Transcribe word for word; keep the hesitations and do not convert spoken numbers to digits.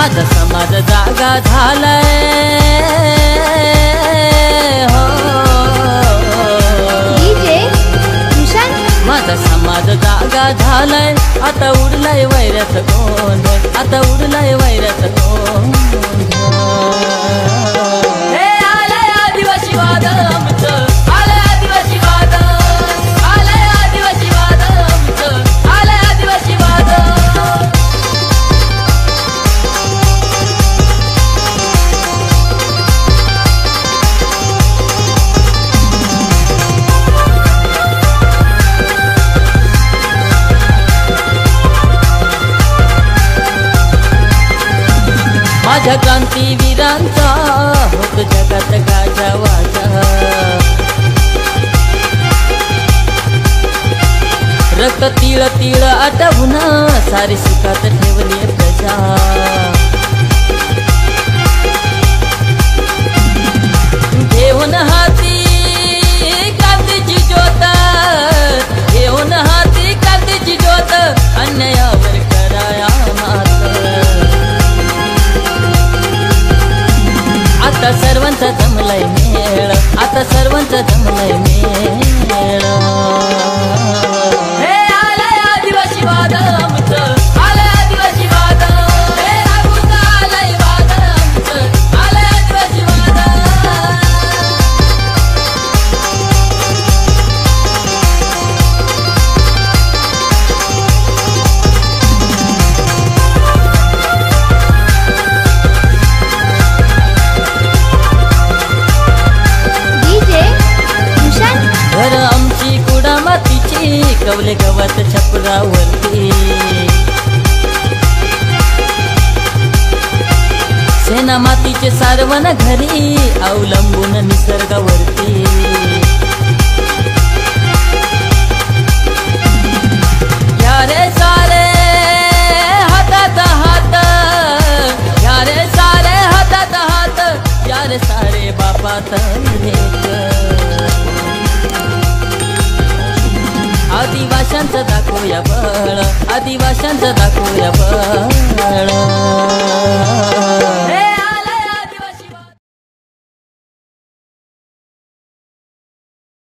माझा समाज जागा झालाय हो डीजे भूषण माझा समाज जागा झालाय आता उडलाय वैरात गोंधळ आता उडलाय वैरात गोंधळ हे आलंय आदिवासी वादळ आमचं आलंय आदिवासी वादळ आलंय आदिवासी वादळ आमचं आलंय आदिवासी वादळ माझ्या क्रांतीवीरांचा होत जगात गाजावाजा रक्त तिळ तिळ आटवून सारी सुखात ठेवली प्रजा घेऊन हाती क्रांतीची ज्योत घेऊन हाती क्रांतीची ज्योत अन्यायावर कराया मात आता सर्वांचा जमलाय मेळ आता सर्वांचा जमलाय मेळ हे आलंय आदिवासी वादळ आमचं आलंय आदिवासी वादळ हे राबून आलंय वादळ आमचं आलंय आदिवासी वादळ घर आमची कुडा मातीची कवले गवत छपरावरती सेना मातीचे सारवण घरी अवलंबून निसर्गावरती यारे सारे हातात हात यारे सारे हातात हात यारे सारे बापात आदिवाशांचं दाखवूया बळ आदिवाशांचं दाखवूया बळ